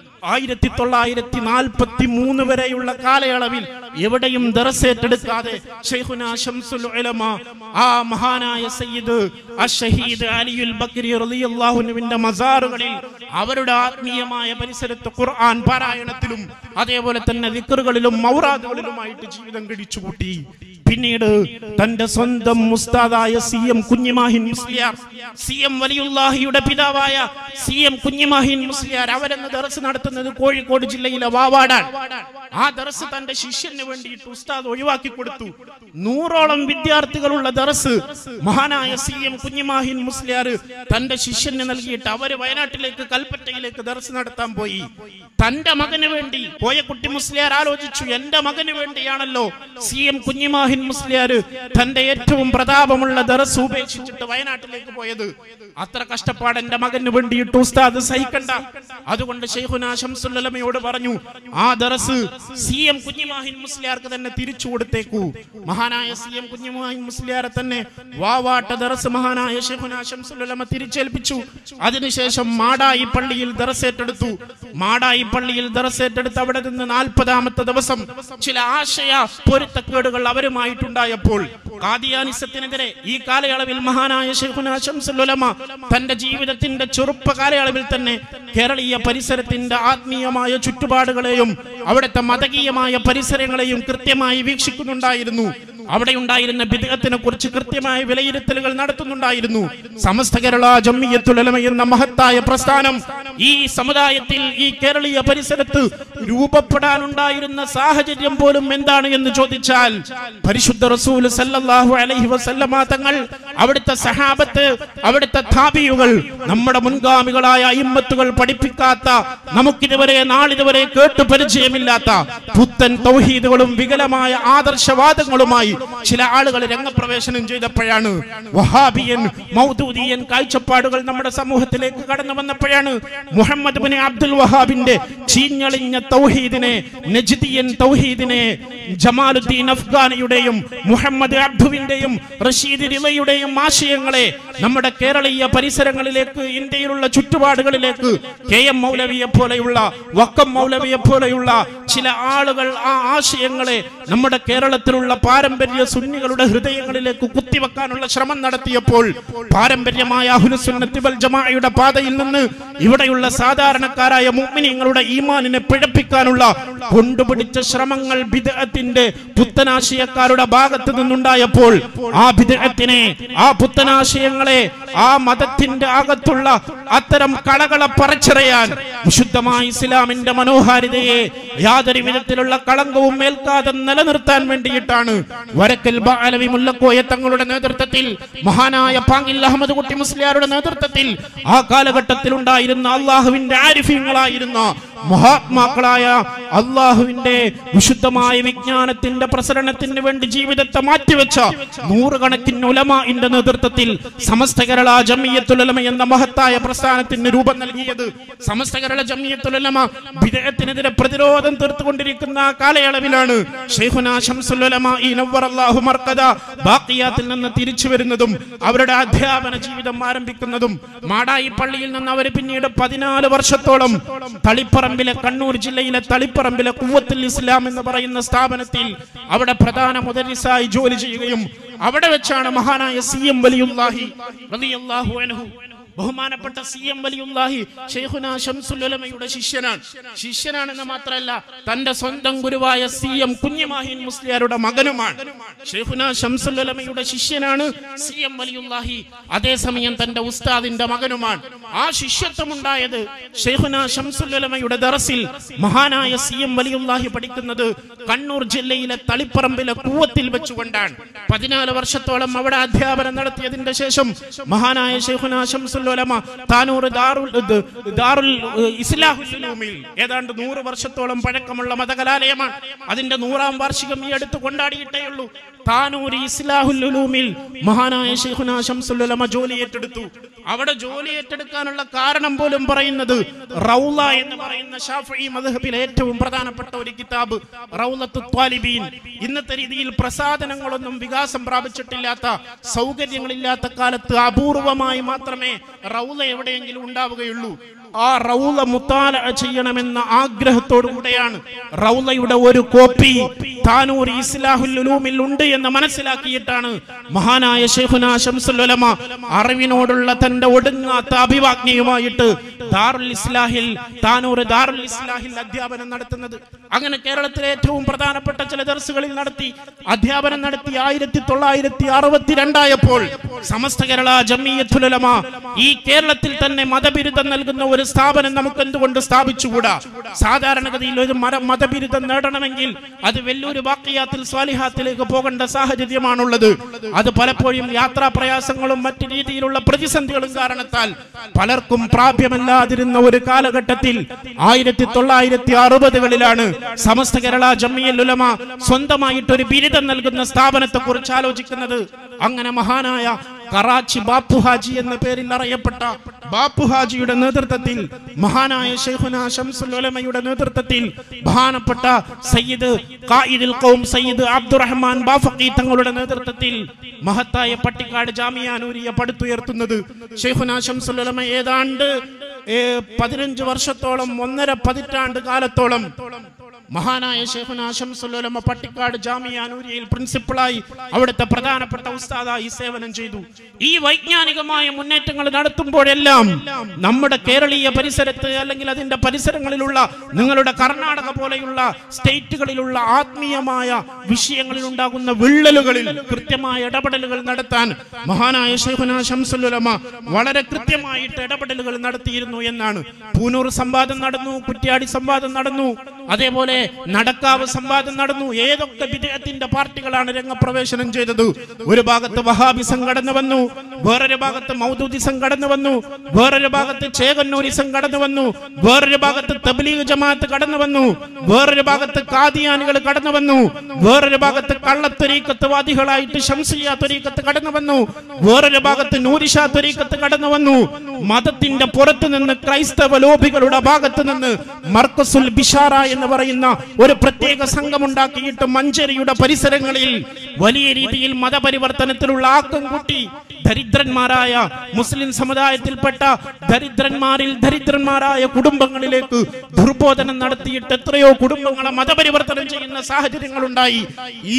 1943 വരെയുള്ള കാലയളവിൽ എവിടെയും ദർസേറ്റെടുക്കാതെ ശൈഖുനാ ശംസുൽ ഉലമ ആ മഹാനായ സയ്യിദ് അശ്ശഹീദ് അലിയുൽ ബക്രി റളിയല്ലാഹു അൻഹുവിന്റെ മസാറുകളിൽ അവരുടെ ആത്മീയമായ പരിസരത്ത് ഖുർആൻ പാരായണത്തിലും അതേപോലെ തന്നെ ദിക്റുകളിലും മൗറാദുകളിലുമായിട്ട് ജീവിതം കഴിച്ചുകൂട്ടി. പിന്നീട് തന്റെ സ്വന്തം ഉസ്താദായ CM കുഞ്ഞിമാഹിൻ മുസ്ലിയാർ, CM വലിയുല്ലാഹിയുടെ പിതാവായ CM കുഞ്ഞിമാഹിൻ മുസ്ലിയാർ അവരെന്ന് ദർസ് നടത്തുന്നത് കോഴിക്കോട് ജില്ലയിലെ വാവാടാൻ. ആ ദർസ് തന്റെ ശിഷ്യന് വേണ്ടിയിട്ട് ഉസ്താദ് ഒഴിവാക്കി കൊടുത്തു. 100ഓളം വിദ്യാർത്ഥികളുള്ള ദർസ് മഹാനായ CM കുഞ്ഞിമാഹിൻ മുസ്ലിയാർ തന്റെ ശിഷ്യന് നൽകിയിട്ട് അവര് വയനാട്ടിലേക്ക് കൽപ്പറ്റയിലേക്ക് ദർസ് നടത്താൻ പോയി. തന്റെ മകന് വേണ്ടി കോയക്കുട്ടി മുസ്ലിയാർ ആലോചിച്ചു, എന്റെ മകന് വേണ്ടിയാണല്ലോ CM കുഞ്ഞിമാഹിൻ മുസ്ലിയാർ തന്റെ ഏറ്റവും പ്രതാപമുള്ള ദർസ് ഉപേക്ഷിച്ചിട്ട് വയനാട്ടിലേക്ക് പോയത്. അത്ര കഷ്ടപ്പാട് എന്റെ മകന് വേണ്ടിയിട്ട് ഉസ്താദ് സഹിക്കണ്ട. അതുകൊണ്ട് ശൈഖുനാ ശംസുൽ ഉലമയോട് പറഞ്ഞു, ആ ദർസ് CM കുഞ്ഞിമാഹിൻ മുസ്ലിയാർക്ക് തന്നെ തിരിച്ചു കൊടുത്തേക്കൂ. മഹാനായ CM കുഞ്ഞിമാഹിൻ മുസ്ലിയാരെ തന്നെ വാവാട്ട ദർസ് മഹാനായ ശൈഖുനാ ശംസുൽ ഉലമ തിരിച്ചേൽപ്പിച്ചു. അതിനുശേഷം മാടായി പള്ളിയിൽ ദർസേറ്റെടുത്തു. മാടായി പള്ളിയിൽ ദർസേറ്റെടുത്ത് അവിടെ നിന്ന് 40-ാമത്തെ ദിവസം ചില ആശയ പൊരുത്തക്കേടുകൾ അവരുമായിട്ടുണ്ടായപ്പോൾ ഖാദിയാനിസത്തിനെതിരെ ഈ കാലയളവിൽ മഹാനായ ശൈഖുനാ ശംസുൽ ഉലമ തന്റെ ജീവിതത്തിന്റെ ചെറുപ്പ കാലയളവിൽ തന്നെ കേരളീയ പരിസരത്തിന്റെ ആത്മീയമായ ചുറ്റുപാടുകളെയും അവിടുത്തെ മതകീയമായ പരിസരങ്ങളെയും കൃത്യമായി വീക്ഷിക്കുന്നുണ്ടായിരുന്നു. അവിടെ ഉണ്ടായിരുന്ന ബിദ്അത്തിനെ കുറിച്ച് കൃത്യമായ വിലയിരുത്തലുകൾ നടത്തുന്നുണ്ടായിരുന്നു. സമസ്ത കേരള ജംഇയ്യത്തുൽ ഉലമ എന്ന മഹത്തായ പ്രസ്ഥാനം ഈ സമുദായത്തിൽ ഈ കേരളീയ പരിസരത്ത് രൂപപ്പെടാനുണ്ടായിരുന്ന സാഹചര്യം പോലും എന്താണ് എന്ന് ചോദിച്ചാൽ, പരിശുദ്ധ റസൂൽ സല്ലല്ലാഹു അലൈഹി വസല്ലമ തങ്ങൾ, അവിടുത്തെ സഹാബത്ത്, അവിടുത്തെ താബിയുകൾ, നമ്മുടെ മുൻഗാമികളായ അയിമ്മത്തുകൾ പഠിപ്പിക്കാത്ത, നമുക്കിതുവരെ നാളിതുവരെ കേട്ടു പരിചയമില്ലാത്ത പുത്തൻ തൗഹീദുകളും വികലമായ ആദർശവാദങ്ങളുമായി ചില ആളുകൾ രംഗപ്രവേശനം ചെയ്തപ്പോഴാണ്, വഹാബിയൻ മൗദൂദിയൻ കാഴ്ചപ്പാടുകൾ നമ്മുടെ സമൂഹത്തിലേക്ക് കടന്നു വന്നപ്പോഴാണ് മുഹമ്മദ് ബിൻ അബ്ദുൽ വഹാബിന്റെ ചീഞ്ഞളിഞ്ഞ തൗഹീദിനെ, നജ്ദിയൻ തൗഹീദിനെ, ജമാലുദ്ദീൻ അഫ്ഗാനിയുടെയും മുഹമ്മദ് അബ്ദുവിന്റെയും റഷീദ് റിളയുടെയും ആശയങ്ങളെ നമ്മുടെ കേരളീയ പരിസരങ്ങളിലേക്ക്, ഇന്ത്യയിലുള്ള ചുറ്റുപാടുകളിലേക്ക് KM മൗലവിയെ പോലെയുള്ള, വക്കം മൗലവിയെ പോലെയുള്ള ചില ആളുകൾ ആ ആശയങ്ങളെ നമ്മുടെ കേരളത്തിലുള്ള പാരമ്പര്യ സുന്നികളുടെ ഹൃദയങ്ങളിലേക്ക് കുത്തിവെക്കാനുള്ള ശ്രമം നടത്തിയപ്പോൾ പാരമ്പര്യമായ അഹ്ലുസുന്നത്തി വൽ ജമാഅയുടെ പാതയിൽ നിന്ന് ഇവിടെയുള്ള സാധാരണക്കാരായ മുഅ്മിനീങ്ങളുടെ ഈമാനിനെ പിഴപ്പിക്കാനുള്ള കൊണ്ടുപിടിച്ച ശ്രമങ്ങൾ ബിദ്അത്തിന്റെ പുത്തനാശയക്കാരുടെ ഭാഗത്ത് നിന്നുണ്ടായപ്പോൾ ആ ബിദ്അത്തിനെ, ആ പുത്തനാശയങ്ങളെ, ആ മതത്തിന്റെ അകത്തുള്ള അത്തരം കളകളെ പറിച്ചറിയാൻ വിശുദ്ധമായ ഇസ്ലാമിന്റെ മനോഹാരിതയെ യാതൊരു വിധത്തിലുള്ള കളങ്കവും ഏൽക്കാതെ നിലനിർത്താൻ വേണ്ടിയിട്ടാണ് വരക്കൽ ബഅലവി മുല്ലക്കോയ തങ്ങളുടെ നേതൃത്വത്തിൽ, മഹാനായ പാങ്ങിൽ അഹമ്മദ് കുട്ടി മുസ്ലിയാരുടെ നേതൃത്വത്തിൽ ആ കാലഘട്ടത്തിൽ ഉണ്ടായിരുന്ന അള്ളാഹുവിന്റെ ആരിഫീങ്ങളായിരുന്ന മഹാത്മാക്കളായ അള്ളാഹുവിന്റെ വിശുദ്ധമായ വിജ്ഞാനത്തിന്റെ പ്രസരണത്തിന് വേണ്ടി ജീവിതത്തെ മാറ്റിവെച്ച നൂറുകണക്കിന് ഉലമാഇന്റെ നേതൃത്വത്തിൽ സമസ്ത കേരള ജംഇയ്യത്തുൽ ഉലമ എന്ന മഹത്തായ പ്രസ്ഥാനത്തിന് രൂപം നൽകിയത്. സമസ്ത കേരള ജംഇയ്യത്തുൽ ഉലമ ബിദ്അത്തിനെതിരെ പ്രതിരോധം തീർത്തുകൊണ്ടിരിക്കുന്ന കാലയളവിലാണ് ശൈഖുനാ ശംസുൽ ഉലമ നവ്വറല്ലാഹു മർഖദ ബാഖിയാത്തിൽ നിന്ന് തിരിച്ചു വരുന്നതും അവരുടെ അധ്യാപന ജീവിതം ആരംഭിക്കുന്നതും. മാടായി പള്ളിയിൽ നിന്ന് അവർ പിന്നീട് 14 വർഷത്തോളം തളിപ്പറമ്പിലെ, കണ്ണൂർ ജില്ലയിലെ തളിപ്പറമ്പിലെ ഖുവ്വത്തുൽ ഇസ്ലാം എന്ന് പറയുന്ന സ്ഥാപനത്തിൽ അവിടെ പ്രധാന മുദരിസായി ജോലി ചെയ്യുകയും അവിടെ വെച്ചാണ് മഹാനായ CM വലിയുല്ലാഹി റളിയല്ലാഹു അൻഹു, ബഹുമാനപ്പെട്ട CM വലിയുല്ലാഹി ശൈഖുനാ ശംസുൽ ഉലമയുടെ ശിഷ്യനാണെന്ന് മാത്രമല്ല തന്റെ സ്വന്തം ഗുരുവായ CM കുഞ്ഞിമാഹിൻ മുസ്ലിയാരുടെ മകനുമാണ്. ശൈഖുനാ ശംസുൽ ഉലമയുടെ ശിഷ്യനാണ് CM വലിയുല്ലാഹി, അതേസമയം തന്റെ ഉസ്താദിന്റെ മകനുമാണ്. ആ ശിഷ്യത്വം ഉണ്ടായത് ശൈഖുനാ ശംസുൽ ഉലമയുടെ ദർസിൽ മഹാനായ CM വലിയുല്ലാഹി പഠിക്കുന്നത് കണ്ണൂർ ജില്ലയിലെ തളിപ്പറമ്പിലെ ഖുവ്വത്തിൽ വെച്ചുകൊണ്ടാണ്. 14 വർഷത്തോളം അവിടെ അധ്യാപനം നടത്തിയതിന്റെ ശേഷം മഹാനായ ശൈഖുനാ ശംസുൽ ഉലമ താനൂർ ദാറുൽ ഇസ്ലാഹുൽ ഉലൂമിൽ ഏതാണ്ട് 100 വർഷത്തോളം പഴക്കമുള്ള മതകലാലയമാണ്. അതിന്റെ 100ാം വാർഷികം ഈ അടുത്ത് കൊണ്ടാടിയിട്ടേയുള്ളൂ. താനൂർ ഇസ്ലാഹുൽ ഉലൂമിൽ മഹാനായ ശൈഖുനാ ശംസുൽ ഉലമ ജോലി ഏറ്റെടുത്തു. അവിടെ ജോലി ഏറ്റെടുക്കാനുള്ള കാരണം പോലും പറയുന്നത് റൗള എന്ന് പറയുന്ന ശാഫിഈ മദ്ഹബിലെ ഏറ്റവും പ്രധാനപ്പെട്ട ഒരു കിതാബ് റൗളത്തുൽ ത്വാലിബീൻ. ഇന്നത്തെ രീതിയിൽ പ്രസാധനങ്ങളൊന്നും വികാസം പ്രാപിച്ചിട്ടില്ലാത്ത, സൗകര്യങ്ങളില്ലാത്ത കാലത്ത് അപൂർവമായി മാത്രമേ റൗള എവിടെയെങ്കിലും ഉണ്ടാവുകയുള്ളൂ. ആ റൗള മുത്താലഅ ചെയ്യണമെന്ന ആഗ്രഹത്തോടു കൂടെയാണ് റൗളയുടെ ഒരു കോപ്പി താനൂർ ഇസ്ലാഹുൽ ഉലൂമിൽ ഉണ്ട് എന്ന് മനസ്സിലാക്കിയിട്ടാണ് മഹാനായ ശൈഖുനാ ശംസുൽ ഉലമ അറിവിനോടുള്ള തന്റെ ഒടുങ്ങാത്ത അഭിവാജ്ഞയുമായിട്ട് ദാറുൽ ഇസ്ലാഹിൽ, താനൂർ ദാറുൽ ഇസ്ലാഹിൽ അധ്യാപനം നടത്തുന്നത്. അങ്ങനെ കേരളത്തിലെ ഏറ്റവും പ്രധാനപ്പെട്ട ചില ദർസുകളിൽ അധ്യാപനം നടത്തി 1962 ആയപ്പോൾ സമസ്ത കേരള ജംഇയ്യത്തുൽ ഉലമ ഈ കേരളത്തിൽ തന്നെ മതബിരുദം നൽകുന്ന ഒരു സ്ഥാപനം നമുക്ക് എന്തുകൊണ്ട് സ്ഥാപിച്ചുകൂടാ? സാധാരണഗതിയിൽ ഒരു മതബിരുദം നേടണമെങ്കിൽ അത് വെല്ലൂർ ബാഖിയാത്തിൽ സ്വാലിഹാത്തിലേക്ക് പോകേണ്ട സാഹചര്യമാണുള്ളത്. അത് പലപ്പോഴും യാത്രാ പ്രയാസങ്ങളും മറ്റു രീതിയിലുള്ള പ്രതിസന്ധികളും കാരണത്താൽ പലർക്കും പ്രാപ്യമല്ലാതിരുന്ന ഒരു കാലഘട്ടത്തിൽ 1960കളിലാണ് സമസ്ത കേരള ജംഇയ്യത്തുൽ ഉലമ സ്വന്തമായിട്ട് ഒരു ബിരുദം നൽകുന്ന സ്ഥാപനത്തെ കുറിച്ച് ആലോചിക്കുന്നത്. അങ്ങനെ മഹാനായ കറാച്ചി ബാപ്പു ഹാജി എന്ന പേരിൽ അറിയപ്പെട്ട ബാപ്പു ഹാജിയുടെ നേതൃത്വത്തിൽ, മഹാനായ ശൈഖുനാ ശംസുൽ ഉലമയുടെ നേതൃത്വത്തിൽ, ബഹുമാനപ്പെട്ട സയ്യിദ് ഖായിദുൽ ഖൗം സയ്യിദ് അബ്ദുറഹ്മാൻ ബാഫഖി തങ്ങളുടെ നേതൃത്വത്തിൽ മഹത്തായ പട്ടിക്കാട് ജാമിഅ നൂരിയ പടുത്തുയർത്തുന്നത് ശൈഖുനാ ശംസുൽ ഉലമ ഏതാണ്ട് 15 വർഷത്തോളം, 1.5 പതിറ്റാണ്ട് കാലത്തോളം മഹാനായ ശൈഖുനാ ശംസുൽ ഉലമ പട്ടിക്കാട് ജാമിഅ നൂരിയയിൽ പ്രിൻസിപ്പളായി, അവിടുത്തെ പ്രധാനപ്പെട്ട ഉസ്താദായി സേവനം ചെയ്തു. ഈ വൈജ്ഞാനികമായ മുന്നേറ്റങ്ങൾ നടത്തുമ്പോഴെല്ലാം നമ്മുടെ കേരളീയ പരിസരത്ത് അല്ലെങ്കിൽ അതിന്റെ പരിസരങ്ങളിലുള്ള നിങ്ങളുടെ കർണാടക പോലെയുള്ള സ്റ്റേറ്റുകളിലുള്ള ആത്മീയമായ വിഷയങ്ങളിൽ ഉണ്ടാകുന്ന വിള്ളലുകളിൽ കൃത്യമായ ഇടപെടലുകൾ നടത്താൻ മഹാനായ ശൈഖുനാ ശംസുൽ ഉലമ വളരെ കൃത്യമായിട്ട് ഇടപെടലുകൾ നടത്തിയിരുന്നു എന്നാണ്. പൂനൂർ സംവാദം നടന്നു, കുറ്റ്യാടി സംവാദം നടന്നു, അതേപോലെ നടക്കാവ് സംവാദം നടന്നു. ഏതൊക്കെ ബിദ്അത്തിന്റെ പാർട്ടികളാണ് രംഗപ്രവേശനം ചെയ്തത്? ഒരു ഭാഗത്ത് വഹാബിസം കടന്നു വന്നു, വേറൊരു ഭാഗത്ത് മൗദൂദിസം കടന്നു വന്നു, വേറൊരു ഭാഗത്ത് ചേകന്നൂരിസം കടന്നു വന്നു, വേറൊരു ഭാഗത്ത് തബ്ലീഗ് ജമാഅത്ത് കടന്നു വന്നു, വേറൊരു ഭാഗത്ത് ഖാദിയാനികൾ കടന്നു വന്നു, വേറൊരു ഭാഗത്ത് കള്ളത്വരീഖത്ത് വാദികളായിട്ട് ശംസിയ ത്വരീഖത്ത് കടന്നു വന്നു, വേറൊരു ഭാഗത്ത് നൂരിഷ ത്വരീഖത്ത് കടന്നു വന്നു. മതത്തിന്റെ പുറത്തു നിന്ന് ക്രൈസ്തവ ലോബികളുടെ ഭാഗത്ത് നിന്ന് മർക്കസുൽ ബിഷാറ എന്ന് പറയുന്ന ഒരു പ്രത്യേക സംഘമുണ്ടാക്കിയിട്ട് മഞ്ചേരിയുടെ പരിസരങ്ങളിൽ വലിയ രീതിയിൽ മതപരിവർത്തനത്തിലുള്ള ആക്കം കൂട്ടി ദരിദ്രന്മാരായ മുസ്ലിം സമുദായത്തിൽപ്പെട്ട ദരിദ്രന്മാരിൽ ദരിദ്രന്മാരായ കുടുംബങ്ങളിലേക്ക് ദുർബോധനം നടത്തിയിട്ട് എത്രയോ കുടുംബങ്ങളെ മതപരിവർത്തനം ചെയ്യുന്ന സാഹചര്യങ്ങളുണ്ടായി. ഈ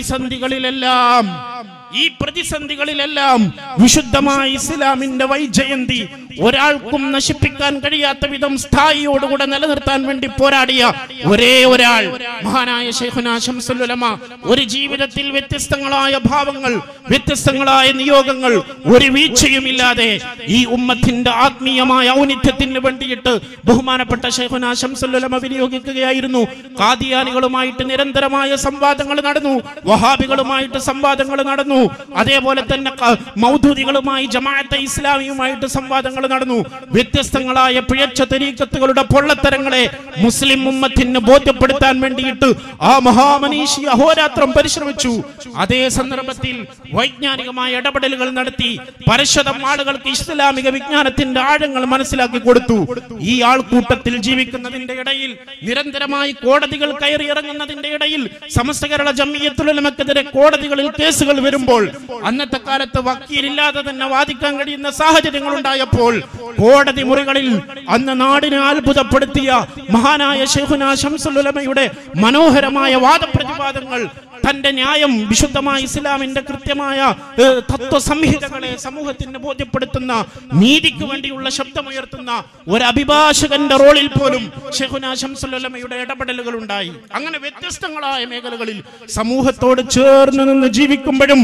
പ്രതിസന്ധികളിലെല്ലാം വിശുദ്ധമായ ഇസ്ലാമിന്റെ വൈജയന്തി ഒരാൾക്കും നശിപ്പിക്കാൻ കഴിയാത്ത വിധം സ്ഥായിയോടുകൂടെ നിലനിർത്താൻ വേണ്ടി പോരാടിയ ഒരേ ഒരാൾ മഹാനായ ശൈഖുനാ ശംസുൽ ഉലമ. ഒരു ജീവിതത്തിൽ വ്യത്യസ്തങ്ങളായ ഭാവങ്ങൾ, വ്യത്യസ്തങ്ങളായ നിയോഗങ്ങൾ, ഒരു വീഴ്ചയുമില്ലാതെ ഈ ഉമ്മത്തിന്റെ ആത്മീയമായ ഔന്നിത്യത്തിന് വേണ്ടിയിട്ട് ബഹുമാനപ്പെട്ട ശൈഖുനാ ശംസുൽ ഉലമ വിനിയോഗിക്കുകയായിരുന്നു. ഖാദിയാനികളുമായിട്ട് നിരന്തരമായ സംവാദങ്ങൾ നടന്നു, വഹാബികളുമായിട്ട് സംവാദങ്ങൾ നടന്നു, അതേപോലെ തന്നെ മൗദൂദികളുമായി ജമാഅത്തെ ഇസ്ലാമിയുമായിട്ട് സംവാദങ്ങൾ നടന്നു. വ്യത്യസ്തങ്ങളായ പിഴച്ച തരീഖത്തുകളുടെ പൊള്ളത്തരങ്ങളെ മുസ്ലിം ഉമ്മത്തിന് ബോധ്യപ്പെടുത്താൻ വേണ്ടിയിട്ട് ആ മഹാമനീഷി അഹോരാത്രം പരിശ്രമിച്ചു. അതേ സന്ദർഭത്തിൽ വൈജ്ഞാനികമായ ഇടപെടലുകൾ നടത്തി പരിശുദ്ധ ആളുകൾക്ക് ഇസ്ലാമിക വിജ്ഞാനത്തിന്റെ ആഴങ്ങൾ മനസ്സിലാക്കി കൊടുത്തു. ഈ ആൾക്കൂട്ടത്തിൽ ജീവിക്കുന്നതിന്റെ ഇടയിൽ, നിരന്തരമായി കോടതികൾ കയറിയിറങ്ങുന്നതിന്റെ ഇടയിൽ, സമസ്ത കേരള ജംഇയ്യത്തുൽ ഉലമക്കെതിരെ കോടതികളിൽ കേസുകൾ വരുമ്പോൾ, അന്നത്തെ കാലത്ത് വക്കീലില്ലാതെ തന്നെ വാദിക്കാൻ കഴിയുന്ന സാഹചര്യങ്ങൾ ഉണ്ടായപ്പോൾ, കോടതി മുറികളിൽ അന്ന് നാടിനെ അത്ഭുതപ്പെടുത്തിയ മഹാനായ ശൈഖുനാ ശംസുൽ ഉലമയുടെ മനോഹരമായ വാദപ്രതിവാദങ്ങൾ, തന്റെ ന്യായം, വിശുദ്ധമായ ഇസ്ലാമിന്റെ കൃത്യമായ തത്വസംഹിതകളെ സമൂഹത്തിന് ബോധ്യപ്പെടുത്തുന്ന, നീതിക്ക് വേണ്ടിയുള്ള ശബ്ദമുയർത്തുന്ന ഒരു അഭിഭാഷകന്റെ റോളിൽ പോലും ശൈഖുനാ ശംസുൽ ഉലമയുടെ ഇടപെടലുകൾ ഉണ്ടായി. അങ്ങനെ വ്യത്യസ്തങ്ങളായ മേഖലകളിൽ സമൂഹത്തോട് ചേർന്ന് നിന്ന് ജീവിക്കുമ്പോഴും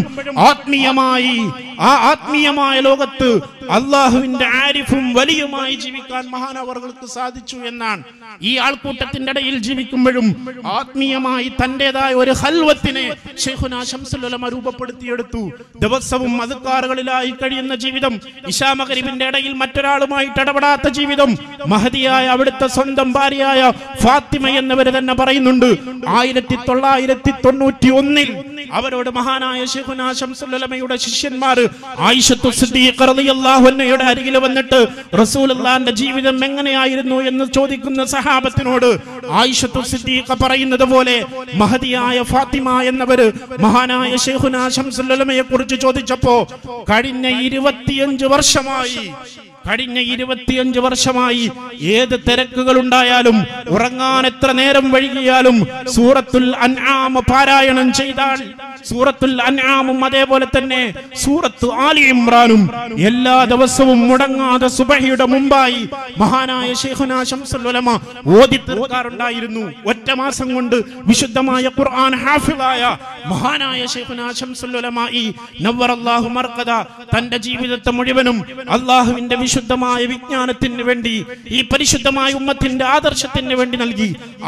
ആത്മീയമായ ലോകത്ത് അള്ളാഹുവിന്റെ ആരിഫും വലിയുമായി ജീവിക്കാൻ മഹാനവറുകൾക്ക് സാധിച്ചു എന്നാണ്. ഈ ആൾക്കൂട്ടത്തിന്റെ ഇടയിൽ ജീവിക്കുമ്പോഴും ആത്മീയമായി തന്റേതായ ഒരു ഹൽവത്തിനെ ശൈഖുനാ ശംസുൽ ഉലമ രൂപപ്പെടുത്തിയെടുത്തു. ദിവസവും അദ്കാറുകളിലായി കഴിയുന്ന ജീവിതം, ഇശാ മഗ്രിബിന്റെ ഇടയിൽ മറ്റൊരാളുമായിട്ട് ഇടപെടാത്ത ജീവിതം, മഹദിയായ അവിടുത്തെ സ്വന്തം ഭാര്യയായ ഫാത്തിമ എന്നവര് തന്നെ പറയുന്നുണ്ട്, 1991 അവരോട് മഹാനായ ശൈഖുനാ ശംസുൽ ഉലമയുടെ ശിഷ്യന്മാർ ആയിഷത്തു സിദ്ദീഖ റളിയല്ലാഹു അൻഹയുടെ അരികിൽ വന്നിട്ട് റസൂലുള്ളാഹിന്റെ ജീവിതം എങ്ങനെയായിരുന്നു എന്ന് ചോദിക്കുന്ന സഹാബത്തിനോട് ആയിഷത്തു സിദ്ദീഖ പറയുന്നത് പോലെ മഹദിയായ ഫാത്തിമ എന്നവര് മഹാനായ ശൈഖുനാ ശംസുൽ ഉലമയെ കുറിച്ച് ചോദിച്ചപ്പോ, കഴിഞ്ഞ 25 വർഷമായി ഏത് തിരക്കുകൾ ഉണ്ടായാലും, ഉറങ്ങാൻ എത്ര നേരം വൈകിയാലും, സൂറത്തുൽ അൻആം പാരായണം ചെയ്താൽ, സൂറത്തുൽ അൻആമും അതേപോലെ തന്നെ സൂറത്തു ആലി ഇമ്രാനും എല്ലാ ദിവസവും മുടങ്ങാതെ സുബഹിയുടെ മുമ്പായി മഹാനായ ശൈഖുനാ ശംസുൽ ഉലമ ഓതി തീർക്കാറുണ്ടായിരുന്നു. ഒറ്റ മാസം കൊണ്ട് വിശുദ്ധമായ ഖുർആൻ ഹാഫിളായ മഹാനായ ശൈഖുനാ ശംസുൽ ഉലമ നവ്വറല്ലാഹു മർഖദ തന്റെ ജീവിതത്തെ മുഴുവനും അല്ലാഹുവിന്റെ വിശുദ്ധമായ വിജ്ഞാനത്തിന് വേണ്ടി, ഈ പരിശുദ്ധമായ ഉമ്മത്തിന്റെ ആദർശത്തിന് വേണ്ടി നൽകി.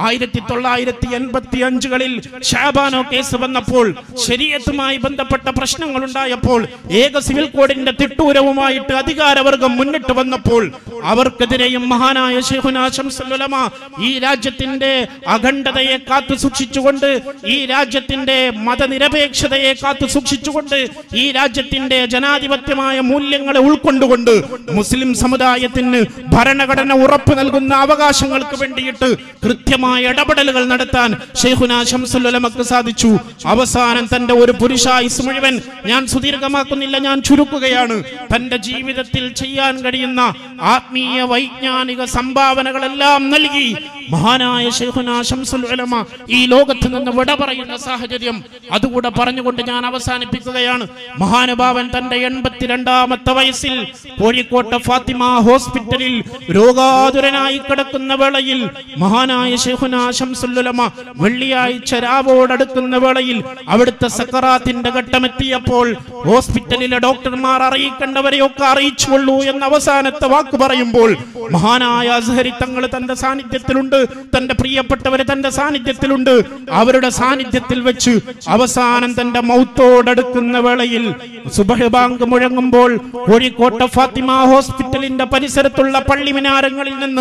1985 ഷാബാനോ കേസ് വന്നപ്പോൾ, ശരീഅത്തുമായി ബന്ധപ്പെട്ട പ്രശ്നങ്ങൾ ഉണ്ടായപ്പോൾ, ഏക സിവിൽ കോഡിന്റെ തിട്ടൂരവുമായിട്ട് അധികാരവർഗം മുന്നിട്ട് വന്നപ്പോൾ, അവർക്കെതിരെയും മഹാനായ ശൈഖുനാ ശംസുൽ ഉലമ ഈ രാജ്യത്തിന്റെ അഖണ്ഡതയെ കാത്തു സൂക്ഷിച്ചുകൊണ്ട്, ഈ രാജ്യത്തിന്റെ മതനിരപേക്ഷതയെ കാത്തു സൂക്ഷിച്ചുകൊണ്ട്, ഈ രാജ്യത്തിന്റെ ജനാധിപത്യമായ മൂല്യങ്ങളെ ഉൾക്കൊണ്ടുകൊണ്ട് മുസ്ലിം സമുദായത്തിന് ഭരണഘടന ഉറപ്പ് നൽകുന്ന അവകാശങ്ങൾക്ക് വേണ്ടിയിട്ട് കൃത്യമായ ഇടപെടലുകൾ നടത്താൻ ശൈഖുനാ ശംസുൽ ഉലമക്ക് സാധിച്ചു. അവസാനം തന്റെ ഒരു പുരുഷായുസ് മുഴുവൻ, ഞാൻ സുദീർഘമാക്കുന്നില്ല, ഞാൻ ചുരുക്കുകയാണ്, തന്റെ ജീവിതത്തിൽ ചെയ്യാൻ കഴിയുന്ന ആത്മീയ വൈജ്ഞാനിക സംഭാവനകളെല്ലാം നൽകി മഹാനായ ശൈഖുനാ ശംസുൽ ഉലമ ഈ ലോകത്ത് നിന്ന് വിട പറയുന്ന സാഹചര്യം അതുകൂടെ പറഞ്ഞുകൊണ്ട് ഞാൻ അവസാനിപ്പിക്കുകയാണ്. മഹാനുഭാവൻ തന്റെ 82ാമത്തെ വയസ്സിൽ കോഴിക്കോട്ടെ ഫാത്തിമ ഹോസ്പിറ്റലിൽ രോഗാതുരനായി കിടക്കുന്ന വേളയിൽ മഹാനായ ശൈഖുനാ ശംസുൽ ഉലമ വെള്ളിയാഴ്ച രാവോടടുക്കുന്ന വേളയിൽ അവിടുത്തെ സക്കറാത്തിന്റെ ഘട്ടമെത്തിയപ്പോൾ ഹോസ്പിറ്റലിലെ ഡോക്ടർമാർ അറിയിക്കേണ്ടവരെയൊക്കെ അറിയിച്ചുകൊള്ളൂ എന്ന അവസാനത്തെ വാക്ക് പറയുമ്പോൾ മഹാനായ അസ്ഹരി തങ്ങൾ തന്റെ സാന്നിധ്യത്തിലുണ്ട്, തന്റെ പ്രിയപ്പെട്ടവര് തന്റെ സാന്നിധ്യത്തിലുണ്ട്. അവരുടെ സാന്നിധ്യത്തിൽ വെച്ച് അവസാനം തന്റെ മൗത്തോടടുക്കുന്ന വേളയിൽ സുബ്ഹ് ബാങ്ക് മുഴങ്ങുമ്പോൾ കോഴിക്കോട്ടെ ഫാത്തിമ ഹോസ്പിറ്റലിന്റെ പരിസരത്തുള്ള പള്ളി മിനാരങ്ങളിൽ നിന്ന്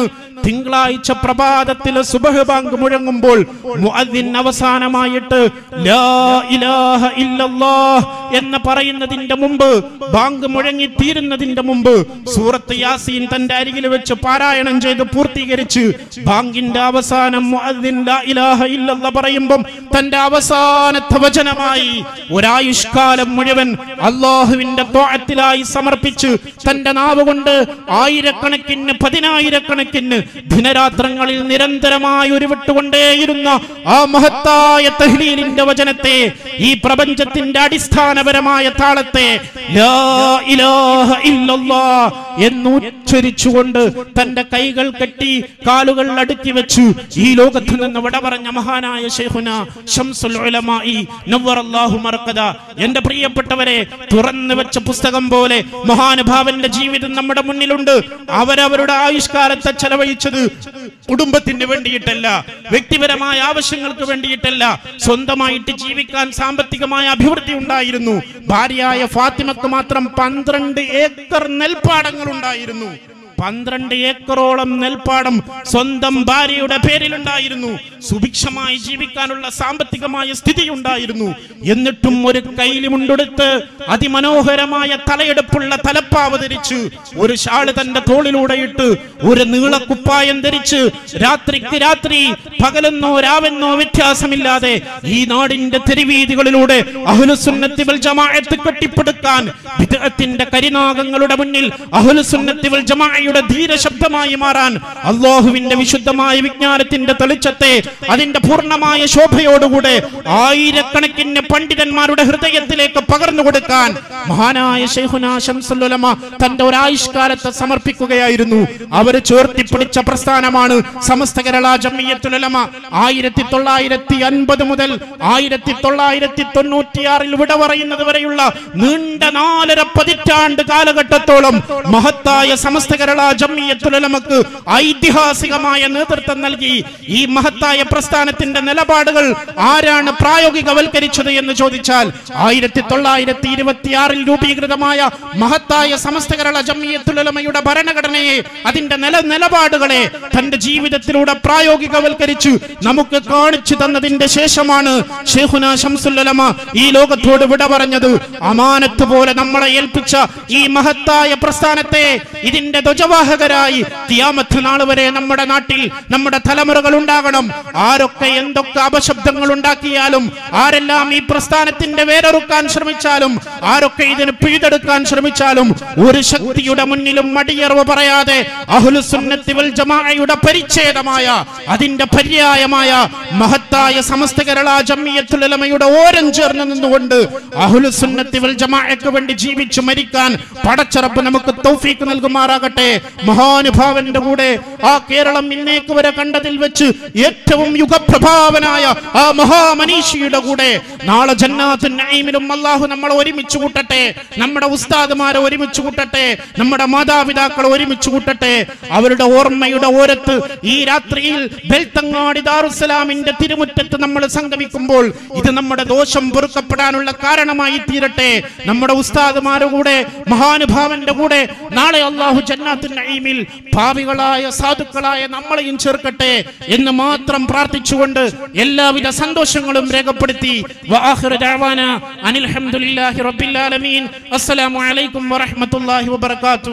തിങ്കളാഴ്ച പ്രഭാതത്തിൽ സുബ്ഹ് ബാങ്ക് മുഴങ്ങുമ്പോൾ മുഅദ്ദിൻ അവസാനമായിട്ട് ലാ ഇലാഹ ഇല്ലല്ലാഹ് എന്ന് പറയുന്നതിന്റെ മുമ്പ്, ബാങ്ക് മുഴങ്ങി തീരുന്നതിന്റെ മുമ്പ് സൂറത്ത് യാസീൻ തന്റെ അരികിൽ വെച്ച് പാരായണം ചെയ്ത് പൂർത്തീകരിച്ച് ബാങ്കിന്റെ അവസാനം മുഅദ്ദിൻ ലാ ഇലാഹ ഇല്ലല്ലാഹ് പറയുമ്പോൾ തന്റെ അവസാനത്തെ വചനമായി ഒരായുഷ്കാലം മുഴുവൻ അല്ലാഹുവിന്റെ ത്വഅത്തിലായി സമർപ്പിച്ച് തന്റെ നാവ് കൊണ്ട് ആയിരക്കണക്കിന് പതിനായിരക്കണക്കിന് ദിനരാത്രങ്ങളിൽ നിരന്തരമായി ഉരുവിട്ടുകൊണ്ടേയിരുന്ന ആ മഹത്തായ തഹ്ലീലിന്റെ വചനത്തെ, ഈ പ്രപഞ്ചത്തിന്റെ അടിസ്ഥാനപരമായ താളത്തെ ലാ ഇലാഹ ഇല്ലല്ലാഹ് എന്ന് ഉച്ചരിച്ചുകൊണ്ട് തന്റെ കൈകൾ കെട്ടി കാലുകൾ അടുക്കി വെച്ചു ഈ ലോകത്ത് നിന്ന് വിട പറഞ്ഞ മഹാനായ ശൈഖുന ശംസുൽ ഉലമായി നവ്വറല്ലാഹു മർഖദ. എന്റെ പ്രിയപ്പെട്ടവരെ, തുറന്നു വെച്ച പുസ്തകം പോലെ മഹാനുഭാവന്റെ ജീവിതം നമ്മുടെ മുന്നിലുണ്ട്. അവരവരുടെ ആയുഷ്കാലത്തെ ചെലവഴിച്ചത് കുടുംബത്തിന് വേണ്ടിയിട്ടല്ല, വ്യക്തിപരമായ ആവശ്യങ്ങൾക്ക് വേണ്ടിയിട്ടല്ല, സ്വന്തമായിട്ട് ജീവിക്കാൻ സാമ്പത്തികമായ അഭിവൃദ്ധി ഉണ്ടായിരുന്നു. ഭാര്യയായ ഫാത്തിമക്ക് മാത്രം 12 ഏക്കർ നെൽപ്പാടങ്ങൾ ഉണ്ടായിരുന്നു. 12 ഏക്കറോളം നെൽപ്പാടം സ്വന്തം ഭാര്യയുടെ പേരിലുണ്ടായിരുന്നു. സുഭിക്ഷമായി ജീവിക്കാനുള്ള സാമ്പത്തികമായ സ്ഥിതി ഉണ്ടായിരുന്നു. എന്നിട്ടും ഒരു കൈലി മുണ്ടെടുത്ത് അതിമനോഹരമായ തലയെടുപ്പുള്ള തലപ്പാവ് ധരിച്ച്, ഒരു ഷാള് തന്റെ തോളിലൂടെ ഇട്ട്, ഒരു നീളക്കുപ്പായം ധരിച്ച്, രാത്രിക്ക് രാത്രി പകലെന്നോ രാവെന്നോ വ്യത്യാസമില്ലാതെ ഈ നാടിന്റെ തെരുവീതികളിലൂടെ അഹ്ലുസുന്നത്തി വൽ ജമാഅത്ത് കെട്ടിപ്പടുക്കാൻ, ബിദ്അത്തിന്റെ കരിനാഗങ്ങളുടെ മുന്നിൽ അഹ്ലുസുന്നത്തി വൽ ജമാഅയുടെ ധീരശബ്ദമായി മാറാൻ, അല്ലാഹുവിന്റെ വിശുദ്ധമായ വിജ്ഞാനത്തിന്റെ തെളിച്ചത്തെ അതിന്റെ പൂർണ്ണമായ ശോഭയോടുകൂടെ ആയിരക്കണക്കിന് പണ്ഡിതന്മാരുടെ ഹൃദയത്തിലേക്ക് പകർന്നു കൊടുക്കാൻ മഹാനായ ശൈഖുനാ ശംസുൽ ഉലമ തന്റെ ഒരായുഷ്കാലത്തെ സമർപ്പിക്കുകയായിരുന്നു. അവർ ചേർത്തിപ്പിടിച്ച പ്രസ്ഥാനമാണ് സമസ്ത കേരള ജംഇയ്യത്തുൽ ഉലമ. 1950 മുതൽ 1996 വിട പറയുന്നത് വരെയുള്ള നീണ്ട 4.5 പതിറ്റാണ്ട് കാലഘട്ടത്തോളം മഹത്തായ സമസ്ത കേരള ജംഇയ്യത്തുൽ ഉലമക്ക് ഐതിഹാസികമായ നേതൃത്വം നൽകി. ഈ മഹത്തായ പ്രസ്ഥാനത്തിന്റെ നിലപാടുകൾ ആരാണ് പ്രായോഗികവൽക്കരിച്ചത് എന്ന് ചോദിച്ചാൽ 1926 രൂപീകൃതമായ മഹത്തായ സമസ്ത കേരള ജംഇയ്യത്തുൽ ഉലമയുടെ ഭരണഘടനയെ, അതിന്റെ നിലപാടുകളെ തന്റെ ജീവിതത്തിലൂടെ പ്രായോഗികവൽക്കരിച്ച് നമുക്ക് കാണിച്ചു തന്നതിന്റെ ശേഷമാണ് ശൈഖുനാ ശംസുൽ ഉലമ ഈ ലോകത്തോട് വിട പറഞ്ഞത്. അമാനത്ത് പോലെ നമ്മളെ ഏൽപ്പിച്ച ഈ മഹത്തായ പ്രസ്ഥാനത്തെ, ഇതിന്റെ ധ്വജവാഹകരായി ഖിയാമത്ത് നാൾ വരെ നമ്മുടെ നാട്ടിൽ നമ്മുടെ തലമുറകൾ ഉണ്ടാകണം. ആരൊക്കെ എന്തൊക്കെ അപശബ്ദങ്ങൾ ഉണ്ടാക്കിയാലും, ആരെല്ലാം ഈ പ്രസ്ഥാനത്തിന്റെ വേരറുക്കാൻ ശ്രമിച്ചാലും, ആരൊക്കെ ഇതിന് പിഴുതെടുക്കാൻ ശ്രമിച്ചാലും, ഒരു ശക്തിയുടെ മുന്നിലും മടിയറവ് പറയാതെ അഹ്ലുസുന്നത്തി വൽ ജമാഅയുടെ പരിച്ഛേദമായ, അതിന്റെ പര്യായമായ മഹത്തായ സമസ്ത കേരള ജംഇയ്യത്തുൽ ഉലമയുടെ ഓരം ചേർന്ന് നിന്നുകൊണ്ട് അഹ്ലുസുന്നത്തി വൽ ജമാഅയ്ക്ക് വേണ്ടി ജീവിച്ചു മരിക്കാൻ പടച്ചറബ് നമുക്ക് തൗഫീഖ് നൽകുമാറാകട്ടെ. മഹാനുഭാവന്റെ കൂടെ ആ കേരളം ഇന്നേക്ക് വരെ കണ്ടതിൽ വെച്ച് ഏറ്റവും യുഗപ്രഭാവനായ ആ മഹാമനീഷിയുടെ കൂടെ നാളെ ജന്നാത്തുൻ നഈമിലും അല്ലാഹു നമ്മളെ ഒരുമിച്ച് കൂട്ടട്ടെ. നമ്മുടെ ഉസ്താദുമാരെ ഒരുമിച്ച് കൂട്ടട്ടെ. നമ്മുടെ മാതാപിതാക്കളെ ഒരുമിച്ച് കൂട്ടട്ടെ. അവരുടെ ഓർമ്മയുടെ ഓരത്ത് ഈ രാത്രിയിൽ ബെൽത്തങ്ങാടി ദാറുസ്സലാമിന്റെ തിരുമുറ്റത്ത് നമ്മൾ സംഗമിക്കുമ്പോൾ ഇത് നമ്മുടെ ദോഷം പൊറുക്കപ്പെടാനുള്ള കാരണമായി തീരട്ടെ. നമ്മുടെ ഉസ്താദുമാരുടെ കൂടെ, മഹാനുഭാവന്റെ കൂടെ നാളെ അല്ലാഹു ജന്നാത്തുൻ നഈമിൽ ഭാവികളായ സാധുക്കളായ നമ്മളെയും ചേർക്കട്ടെ എന്ന് മാത്രം പ്രാർത്ഥിച്ചുകൊണ്ട് എല്ലാവിധ സന്തോഷങ്ങളും രേഖപ്പെടുത്തി വആഖിറു ദഅവാന അനിൽ ഹംദുലില്ലാഹി റബ്ബിൽ ആലമീൻ. അസ്സലാമു അലൈക്കും വറഹ്മത്തുള്ളാഹി വബറകാതുഹു.